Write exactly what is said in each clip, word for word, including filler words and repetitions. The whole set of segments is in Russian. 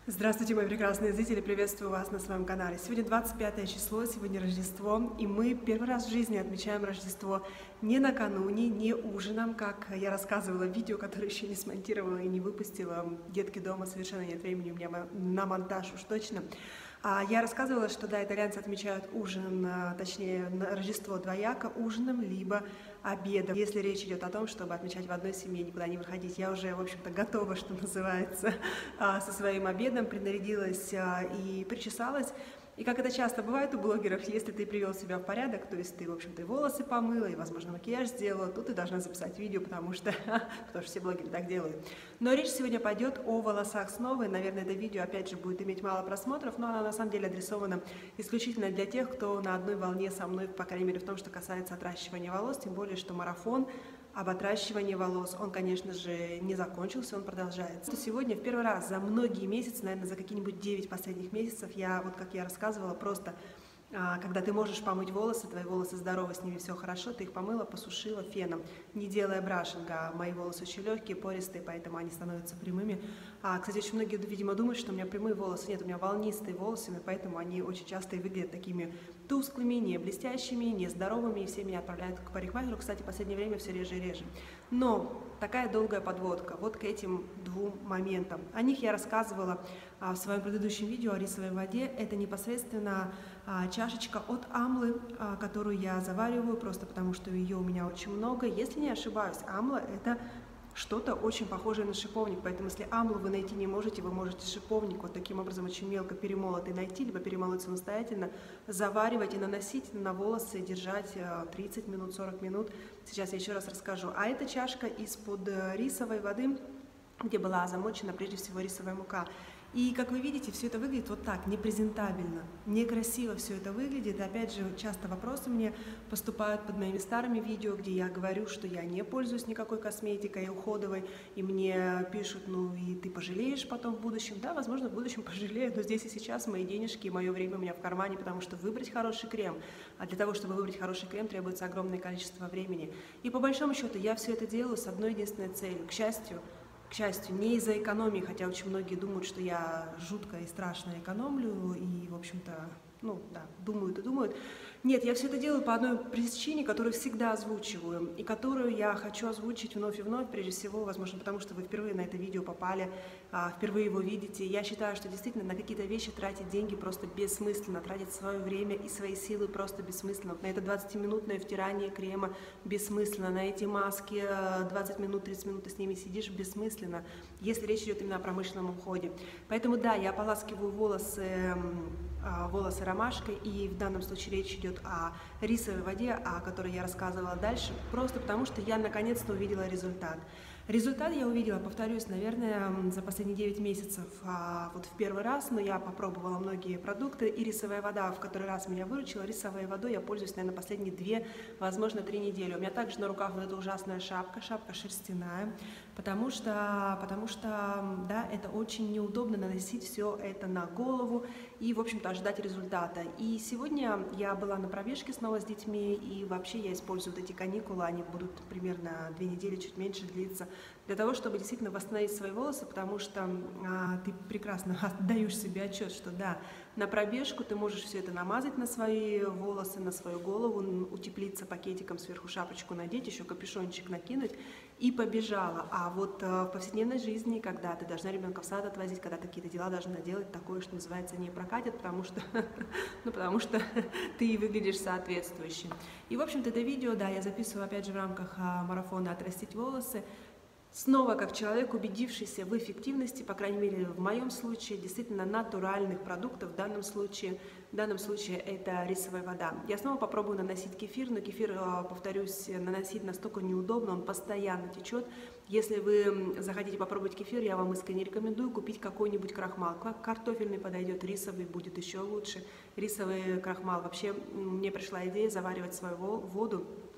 Здравствуйте, мои прекрасные зрители! Приветствую вас на своем канале. Сегодня двадцать пятое число, сегодня Рождество, и мы первый раз в жизни отмечаем Рождество не накануне, не ужином, как я рассказывала в видео, которое еще не смонтировала и не выпустила. Детки дома, совершенно нет времени у меня на монтаж уж точно. Я рассказывала, что да, итальянцы отмечают ужин, точнее Рождество двояко, ужином либо обедом. Если речь идет о том, чтобы отмечать в одной семье, никуда не выходить, я уже, в общем-то, готова, что называется, со своим обедом, принарядилась и причесалась. И как это часто бывает у блогеров, если ты привел себя в порядок, то есть ты, в общем-то, и волосы помыла, и, возможно, макияж сделала, то ты должна записать видео, потому что, потому что все блогеры так делают. Но речь сегодня пойдет о волосах снова, и, наверное, это видео, опять же, будет иметь мало просмотров, но оно, на самом деле, адресовано исключительно для тех, кто на одной волне со мной, по крайней мере, в том, что касается отращивания волос, тем более, что марафон об отращивании волос, он, конечно же, не закончился, он продолжается. Сегодня в первый раз за многие месяцы, наверное, за какие-нибудь девять последних месяцев, я, вот как я рассказывала, просто когда ты можешь помыть волосы, твои волосы здоровы, с ними все хорошо, ты их помыла, посушила феном, не делая брашинга. Мои волосы очень легкие, пористые, поэтому они становятся прямыми. А, кстати, очень многие, видимо, думают, что у меня прямые волосы. Нет, у меня волнистые волосы, поэтому они очень часто и выглядят такими тусклыми, не блестящими, не здоровыми, и все меня отправляют к парикмахеру. Кстати, в последнее время все реже и реже. Но такая долгая подводка вот к этим двум моментам. О них я рассказывала а, в своем предыдущем видео о рисовой воде. Это непосредственно а, чашечка от Амлы, а, которую я завариваю, просто потому что ее у меня очень много. Если не ошибаюсь, Амла — это что-то очень похожее на шиповник, поэтому если амлу вы найти не можете, вы можете шиповник вот таким образом очень мелко перемолотый найти, либо перемолоть самостоятельно, заваривать и наносить на волосы, держать тридцать минут, сорок минут. Сейчас я еще раз расскажу. А это чашка из-под рисовой воды, где была замочена прежде всего рисовая мука. И, как вы видите, все это выглядит вот так, непрезентабельно, некрасиво все это выглядит. И, опять же, часто вопросы мне поступают под моими старыми видео, где я говорю, что я не пользуюсь никакой косметикой уходовой, и мне пишут, ну и ты пожалеешь потом в будущем. Да, возможно, в будущем пожалею, но здесь и сейчас мои денежки и мое время у меня в кармане, потому что выбрать хороший крем, а для того, чтобы выбрать хороший крем, требуется огромное количество времени. И, по большому счету, я все это делаю с одной единственной целью. К счастью, К счастью, не из-за экономии, хотя очень многие думают, что я жутко и страшно экономлю, и, в общем-то, ну, да, думают и думают. Нет, я все это делаю по одной причине, которую всегда озвучиваю, и которую я хочу озвучить вновь и вновь, прежде всего, возможно, потому что вы впервые на это видео попали, впервые его видите. Я считаю, что действительно на какие-то вещи тратить деньги просто бессмысленно, тратить свое время и свои силы просто бессмысленно. Вот на это двадцатиминутное втирание крема бессмысленно, на эти маски двадцать минут, тридцать минут ты с ними сидишь бессмысленно, если речь идет именно о промышленном уходе. Поэтому да, я ополаскиваю волосы, волосы ромашкой, и в данном случае речь идет о рисовой воде, о которой я рассказывала дальше, просто потому что я наконец-то увидела результат. Результат я увидела, повторюсь, наверное, за последние девять месяцев а, вот в первый раз, но я попробовала многие продукты, и рисовая вода в который раз меня выручила. Рисовой водой я пользуюсь, наверное, последние две, возможно, три недели. У меня также на руках вот эта ужасная шапка, шапка шерстяная, потому что, потому что, да, это очень неудобно наносить все это на голову и, в общем-то, ожидать результата. И сегодня я была на пробежке снова с детьми, и вообще я использую вот эти каникулы, они будут примерно две недели, чуть меньше длиться, для того, чтобы действительно восстановить свои волосы, потому что а, ты прекрасно отдаешь себе отчет, что да, на пробежку ты можешь все это намазать на свои волосы, на свою голову, утеплиться пакетиком, сверху шапочку надеть, еще капюшончик накинуть и побежала. А вот а, в повседневной жизни, когда ты должна ребенка в сад отвозить, когда ты какие-то дела должна делать, такое, что называется, не прокатит, потому что, ну, потому что ты выглядишь соответствующе. И, в общем-то, это видео, да, я записываю, опять же, в рамках а, марафона «Отрастить волосы». Снова, как человек, убедившийся в эффективности, по крайней мере, в моем случае, действительно натуральных продуктов, в данном случае, в данном случае это рисовая вода. Я снова попробую наносить кефир, но кефир, повторюсь, наносить настолько неудобно, он постоянно течет. Если вы захотите попробовать кефир, я вам искренне рекомендую купить какой-нибудь крахмал. Картофельный подойдет, рисовый будет еще лучше. Рисовый крахмал. Вообще, мне пришла идея заваривать свою воду,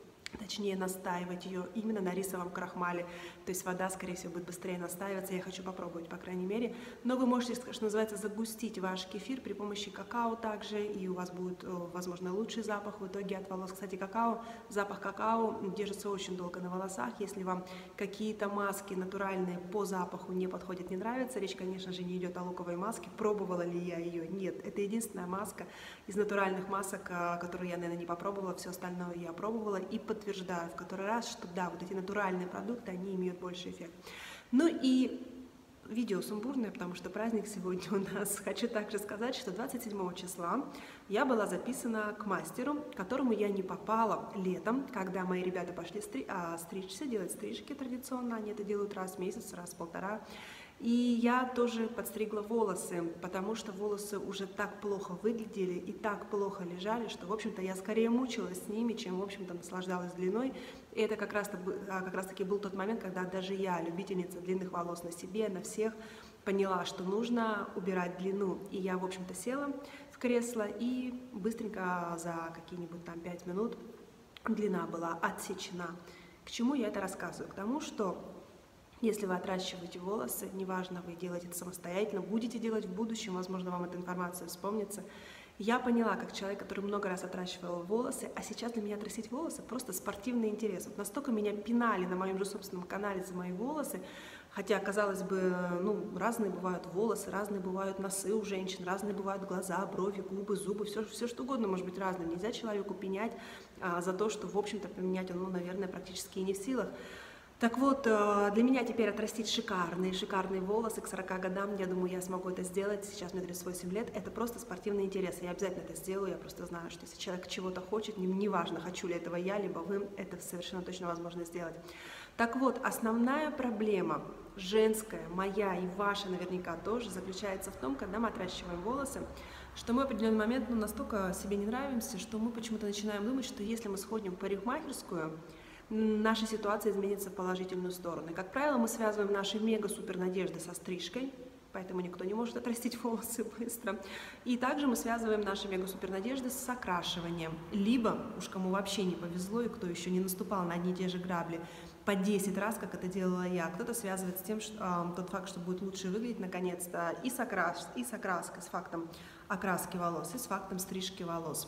точнее настаивать ее именно на рисовом крахмале. То есть вода, скорее всего, будет быстрее настаиваться. Я хочу попробовать, по крайней мере. Но вы можете, что называется, загустить ваш кефир при помощи какао также, и у вас будет, возможно, лучший запах в итоге от волос. Кстати, какао, запах какао держится очень долго на волосах. Если вам какие-то маски натуральные по запаху не подходят, не нравятся, речь, конечно же, не идет о луковой маске. Пробовала ли я ее? Нет. Это единственная маска из натуральных масок, которую я, наверное, не попробовала. Все остальное я пробовала и подтверждаю в который раз, что да, вот эти натуральные продукты, они имеют больший эффект. Ну и видео сумбурное, потому что праздник сегодня у нас. Хочу также сказать, что двадцать седьмого числа я была записана к мастеру, к которому я не попала летом, когда мои ребята пошли стри а, стричься, делать стрижки традиционно. Они это делают раз в месяц, раз в полтора. И я тоже подстригла волосы, потому что волосы уже так плохо выглядели и так плохо лежали, что, в общем-то, я скорее мучилась с ними, чем, в общем-то, наслаждалась длиной. И это как раз, как раз таки был тот момент, когда даже я, любительница длинных волос на себе, на всех, поняла, что нужно убирать длину. И я, в общем-то, села в кресло и быстренько за какие-нибудь там пять минут длина была отсечена. К чему я это рассказываю? К тому, что если вы отращиваете волосы, неважно, вы делаете это самостоятельно, будете делать в будущем, возможно, вам эта информация вспомнится. Я поняла, как человек, который много раз отращивал волосы, а сейчас для меня отрастить волосы просто спортивный интерес. Вот настолько меня пинали на моем же собственном канале за мои волосы, хотя, казалось бы, ну, разные бывают волосы, разные бывают носы у женщин, разные бывают глаза, брови, губы, зубы, все, все что угодно может быть разным. Нельзя человеку пенять а, за то, что, в общем-то, поменять он, ну, наверное, практически и не в силах. Так вот, для меня теперь отрастить шикарные, шикарные волосы к сорока годам, я думаю, я смогу это сделать, сейчас мне тридцать восемь лет, это просто спортивный интерес, я обязательно это сделаю, я просто знаю, что если человек чего-то хочет, неважно, хочу ли этого я, либо вы, это совершенно точно возможно сделать. Так вот, основная проблема женская, моя и ваша наверняка тоже, заключается в том, когда мы отращиваем волосы, что мы в определенный момент ну, настолько себе не нравимся, что мы почему-то начинаем думать, что если мы сходим в парикмахерскую, наша ситуация изменится в положительную сторону. И, как правило, мы связываем наши мега-супер надежды со стрижкой, поэтому никто не может отрастить волосы быстро. И также мы связываем наши мега-супер надежды с окрашиванием. Либо, уж кому вообще не повезло и кто еще не наступал на одни и те же грабли по десять раз, как это делала я, кто-то связывает с тем, что э, тот факт, что будет лучше выглядеть наконец-то и с, окрас, и с окраской, с фактом окраски волос, и с фактом стрижки волос.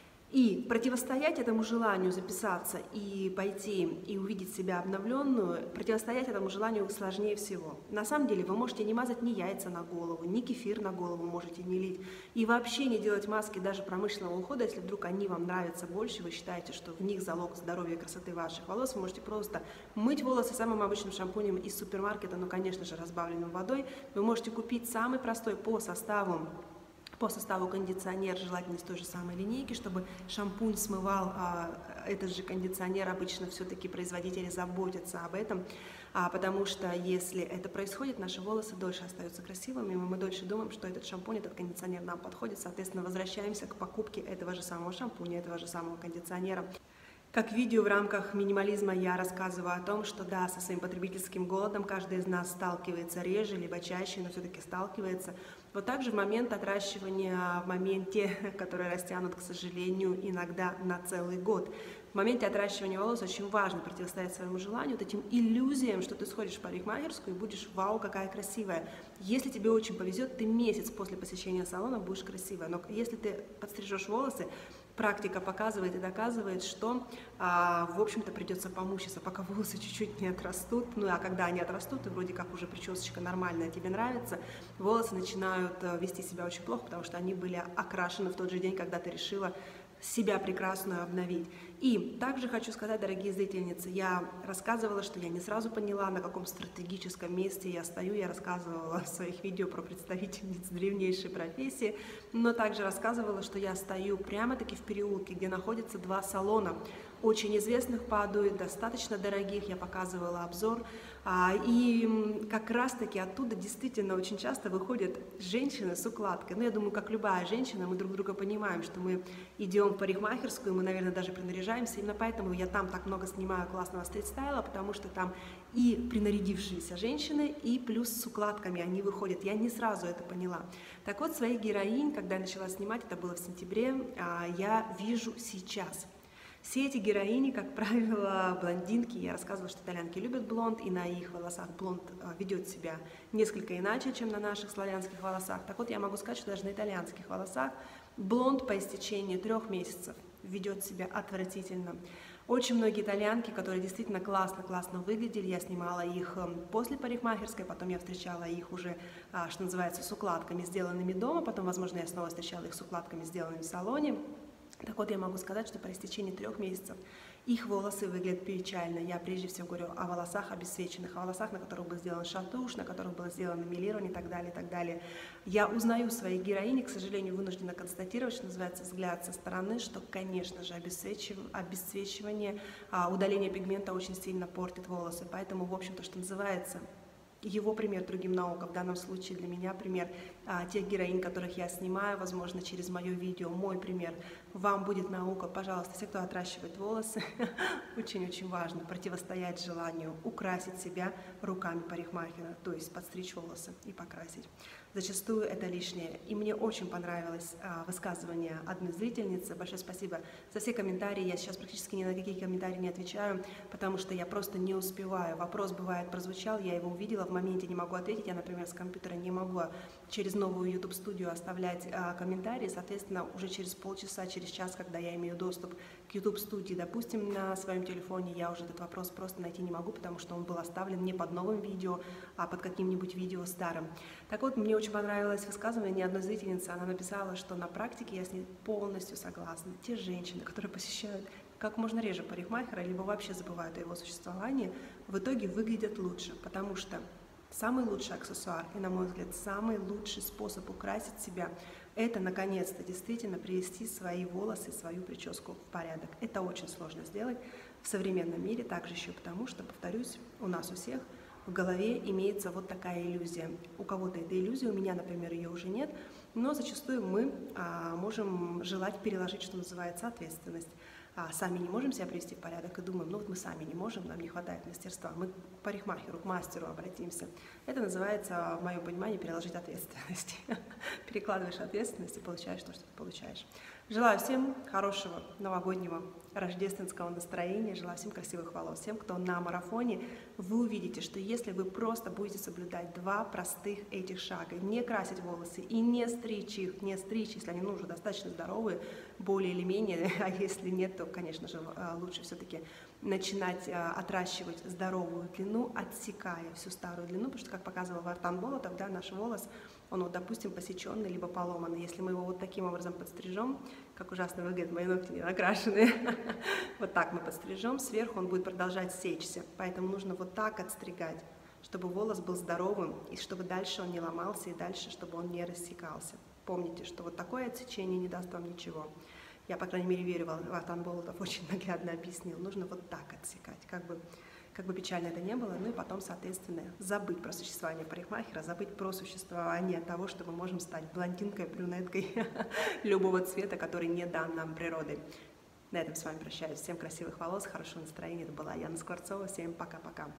И противостоять этому желанию записаться и пойти и увидеть себя обновленную, противостоять этому желанию сложнее всего. На самом деле вы можете не мазать ни яйца на голову, ни кефир на голову можете не лить. И вообще не делать маски даже промышленного ухода, если вдруг они вам нравятся больше, вы считаете, что в них залог здоровья и красоты ваших волос. Вы можете просто мыть волосы самым обычным шампунем из супермаркета, ну, конечно же, разбавленным водой. Вы можете купить самый простой по составу По составу кондиционер, желательно из той же самой линейки, чтобы шампунь смывал а, этот же кондиционер. Обычно все-таки производители заботятся об этом, а, потому что если это происходит, наши волосы дольше остаются красивыми, мы дольше думаем, что этот шампунь, этот кондиционер нам подходит, соответственно, возвращаемся к покупке этого же самого шампуня, этого же самого кондиционера. Как видео в рамках минимализма я рассказываю о том, что да, со своим потребительским голодом каждый из нас сталкивается реже, либо чаще, но все-таки сталкивается. Вот также в момент отращивания, в моменте, который растянут, к сожалению, иногда на целый год. В моменте отращивания волос очень важно противостоять своему желанию, вот этим иллюзиям, что ты сходишь в парикмахерскую и будешь «Вау, какая красивая». Если тебе очень повезет, ты месяц после посещения салона будешь красивая. Но если ты подстрижешь волосы, практика показывает и доказывает, что, а, в общем-то, придется помучиться, пока волосы чуть-чуть не отрастут. Ну, а когда они отрастут, и вроде как уже причесочка нормальная, тебе нравится, волосы начинают вести себя очень плохо, потому что они были окрашены в тот же день, когда ты решила себя прекрасную обновить. И также хочу сказать, дорогие зрительницы, я рассказывала, что я не сразу поняла, на каком стратегическом месте я стою. Я рассказывала в своих видео про представительниц древнейшей профессии, но также рассказывала, что я стою прямо-таки в переулке, где находятся два салона, очень известных по Адуе, достаточно дорогих. Я показывала обзор. И как раз-таки оттуда действительно очень часто выходят женщины с укладкой. Ну, я думаю, как любая женщина, мы друг друга понимаем, что мы идем в парикмахерскую, мы, наверное, даже принаряжаемся. Именно поэтому я там так много снимаю классного стрит-стайла, потому что там и принарядившиеся женщины, и плюс с укладками они выходят. Я не сразу это поняла. Так вот, своих героинь, когда я начала снимать, это было в сентябре, я вижу сейчас. Все эти героини, как правило, блондинки. Я рассказывала, что итальянки любят блонд, и на их волосах блонд ведет себя несколько иначе, чем на наших славянских волосах. Так вот, я могу сказать, что даже на итальянских волосах блонд по истечении трех месяцев ведет себя отвратительно. Очень многие итальянки, которые действительно классно-классно выглядели, я снимала их после парикмахерской, потом я встречала их уже, что называется, с укладками, сделанными дома, потом, возможно, я снова встречала их с укладками, сделанными в салоне. Так вот, я могу сказать, что по истечении трех месяцев их волосы выглядят печально. Я прежде всего говорю о волосах обесцвеченных, о волосах, на которых был сделан шатуш, на которых было сделано мелирование и так далее, и так далее. Я узнаю своих героинь, к сожалению, вынуждена констатировать, что называется, взгляд со стороны, что, конечно же, обесцвечив... обесцвечивание, удаление пигмента очень сильно портит волосы. Поэтому, в общем-то, что называется, его пример другим наукам, в данном случае для меня пример а, тех героинь, которых я снимаю, возможно, через мое видео, мой пример, вам будет наука. Пожалуйста, все, кто отращивает волосы, очень-очень важно противостоять желанию украсить себя руками парикмахера, то есть подстричь волосы и покрасить. Зачастую это лишнее. И мне очень понравилось а, высказывание одной зрительницы. Большое спасибо за все комментарии. Я сейчас практически ни на какие комментарии не отвечаю, потому что я просто не успеваю. Вопрос, бывает, прозвучал, я его увидела, в моменте не могу ответить. Я, например, с компьютера не могу через новую YouTube-студию оставлять а, комментарии. Соответственно, уже через полчаса, через час, когда я имею доступ к YouTube-студии, допустим, на своем телефоне, я уже этот вопрос просто найти не могу, потому что он был оставлен не под новым видео, а под каким-нибудь видео старым. Так вот, мне очень понравилось высказывание одной зрительницы. Она написала, что на практике я с ней полностью согласна. Те женщины, которые посещают как можно реже парикмахера, либо вообще забывают о его существовании, в итоге выглядят лучше, потому что самый лучший аксессуар и, на мой взгляд, самый лучший способ украсить себя – это, наконец-то, действительно привести свои волосы, свою прическу в порядок. Это очень сложно сделать в современном мире, также еще потому, что, повторюсь, у нас у всех в голове имеется вот такая иллюзия. У кого-то эта иллюзия, у меня, например, ее уже нет, но зачастую мы а, можем желать переложить, что называется, ответственность. А сами не можем себя привести в порядок и думаем, ну вот мы сами не можем, нам не хватает мастерства, мы к парикмахеру, к мастеру обратимся. Это называется, в моем понимании, переложить ответственность. Перекладываешь ответственность и получаешь то, что ты получаешь. Желаю всем хорошего новогоднего рождественского настроения, желаю всем красивых волос. Всем, кто на марафоне, вы увидите, что если вы просто будете соблюдать два простых этих шага, не красить волосы и не стричь их, не стричь, если они ну, уже достаточно здоровые, более или менее, а если нет, то, конечно же, лучше все-таки начинать отращивать здоровую длину, отсекая всю старую длину, потому что, как показывал Вартан Болотов, да, наш волос, он, вот, допустим, посеченный либо поломанный. Если мы его вот таким образом подстрижем, как ужасно выглядят мои ногти не накрашенные, вот так мы подстрижем, сверху он будет продолжать сечься. Поэтому нужно вот так отстригать, чтобы волос был здоровым, и чтобы дальше он не ломался, и дальше, чтобы он не рассекался. Помните, что вот такое отсечение не даст вам ничего. Я, по крайней мере, верю, Вартан Болотов очень наглядно объяснил. Нужно вот так отсекать, как бы, как бы печально это не было, ну и потом, соответственно, забыть про существование парикмахера, забыть про существование того, что мы можем стать блондинкой, брюнеткой любого цвета, который не дан нам природой. На этом с вами прощаюсь. Всем красивых волос, хорошего настроения. Это была Яна Скворцова. Всем пока-пока.